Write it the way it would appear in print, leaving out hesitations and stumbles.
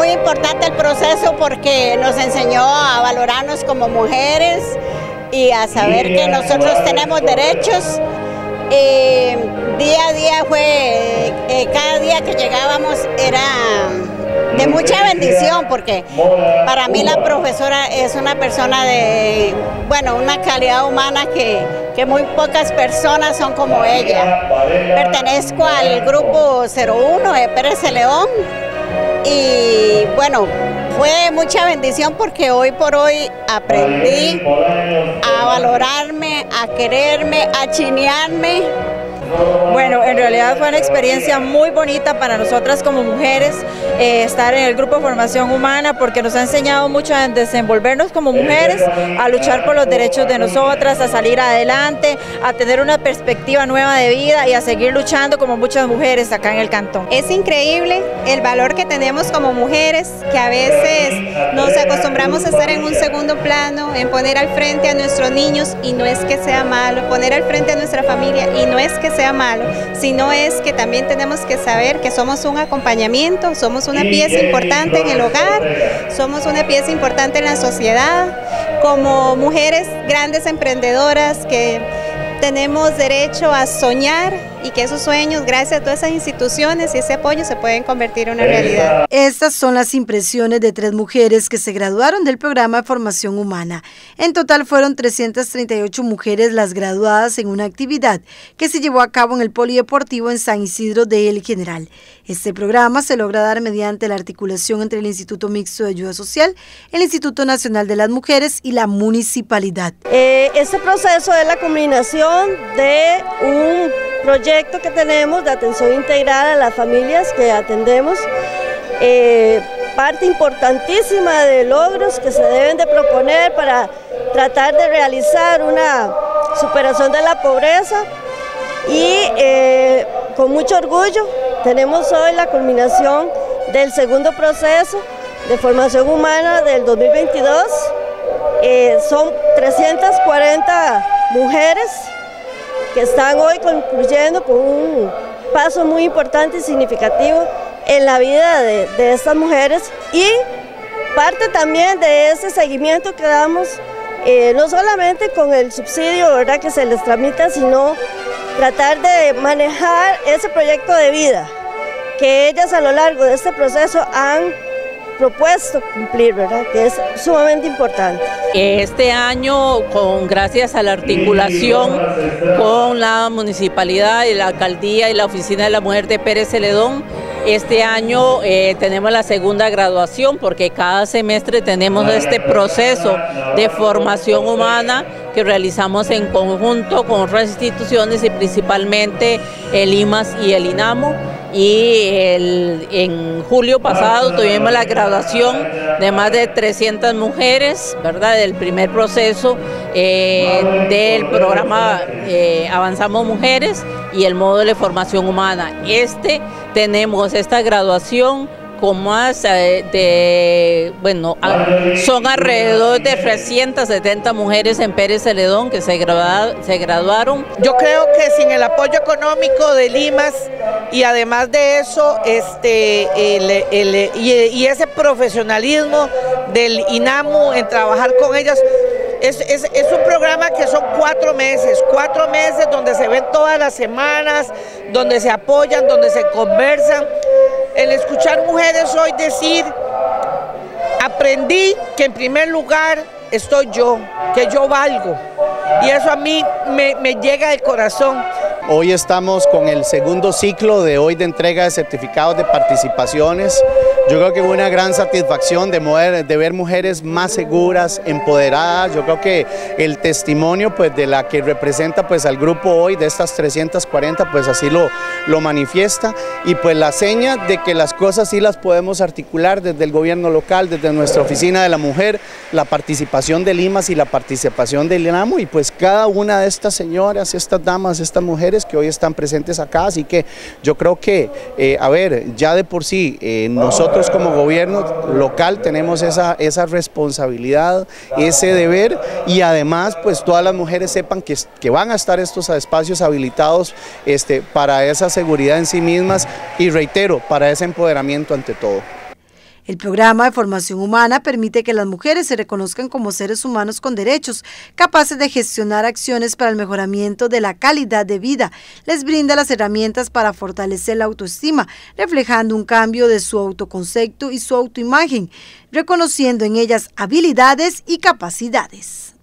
muy importante el proceso porque nos enseñó a valorarnos como mujeres y a saber que nosotros tenemos derechos. Día a día cada día que llegábamos era de mucha bendición, porque para mí la profesora es una persona de, una calidad humana que muy pocas personas son como ella. Pertenezco al grupo 01 de Pérez Celedón y fue mucha bendición porque hoy por hoy aprendí a valorarme, a quererme, a chinearme. Bueno, en realidad fue una experiencia muy bonita para nosotras como mujeres, estar en el grupo de formación humana, porque nos ha enseñado mucho a desenvolvernos como mujeres, a luchar por los derechos de nosotras, a salir adelante, a tener una perspectiva nueva de vida y a seguir luchando como muchas mujeres acá en el cantón. Es increíble el valor que tenemos como mujeres, que a veces nos acostumbramos a estar en un segundo plano, en poner al frente a nuestros niños, y no es que sea malo, poner al frente a nuestra familia, y no es que sea malo, sino es que también tenemos que saber que somos un acompañamiento, somos una pieza importante en el hogar, somos una pieza importante en la sociedad, como mujeres grandes emprendedoras que tenemos derecho a soñar y que esos sueños, gracias a todas esas instituciones y ese apoyo, se pueden convertir en una realidad. Estas son las impresiones de 3 mujeres que se graduaron del programa de formación humana. En total fueron 338 mujeres las graduadas en una actividad que se llevó a cabo en el Polideportivo en San Isidro de El General. Este programa se logra dar mediante la articulación entre el Instituto Mixto de Ayuda Social, el Instituto Nacional de las Mujeres y la Municipalidad. Este proceso es la combinación de un proyecto que tenemos de atención integral a las familias que atendemos, parte importantísima de logros que se deben de proponer para tratar de realizar una superación de la pobreza, y con mucho orgullo tenemos hoy la culminación del segundo proceso de formación humana del 2022. Son 340 mujeres que están hoy concluyendo con un paso muy importante y significativo en la vida de estas mujeres, y parte también de ese seguimiento que damos, no solamente con el subsidio, ¿verdad?, que se les tramita, sino tratar de manejar ese proyecto de vida que ellas a lo largo de este proceso han propuesto cumplir, ¿verdad?, que es sumamente importante. Este año, gracias a la articulación con la municipalidad y la alcaldía y la oficina de la mujer de Pérez Celedón, este año tenemos la segunda graduación, porque cada semestre tenemos este proceso de formación humana que realizamos en conjunto con otras instituciones y principalmente el IMAS y el INAMO. Y en julio pasado tuvimos la graduación de más de 300 mujeres, ¿verdad?, del primer proceso del programa Avanzamos Mujeres y el módulo de formación humana. Tenemos esta graduación con más son alrededor de 370 mujeres en Pérez Celedón que se graduaron. Yo creo que sin el apoyo económico de IMAS y además de eso, y ese profesionalismo del INAMU en trabajar con ellas, es un programa que son 4 meses donde se ven todas las semanas, donde se apoyan, donde se conversan. El escuchar mujeres hoy decir, aprendí que en primer lugar estoy yo, que yo valgo, y eso a mí me llega al corazón. Hoy estamos con el segundo ciclo de entrega de certificados de participaciones. Yo creo que hubo una gran satisfacción de ver mujeres más seguras, empoderadas. Yo creo que el testimonio de la que representa al grupo hoy, de estas 340, así lo manifiesta, y la seña de que las cosas sí las podemos articular desde el gobierno local, desde nuestra oficina de la mujer, la participación del IMAS y la participación del INAMO, y cada una de estas señoras, estas damas, estas mujeres que hoy están presentes acá. Así que yo creo que, ya de por sí, nosotros como gobierno local tenemos esa responsabilidad, ese deber, y además todas las mujeres sepan que van a estar estos espacios habilitados para esa seguridad en sí mismas y, reitero, para ese empoderamiento ante todo. El programa de formación humana permite que las mujeres se reconozcan como seres humanos con derechos, capaces de gestionar acciones para el mejoramiento de la calidad de vida. Les brinda las herramientas para fortalecer la autoestima, reflejando un cambio de su autoconcepto y su autoimagen, reconociendo en ellas habilidades y capacidades.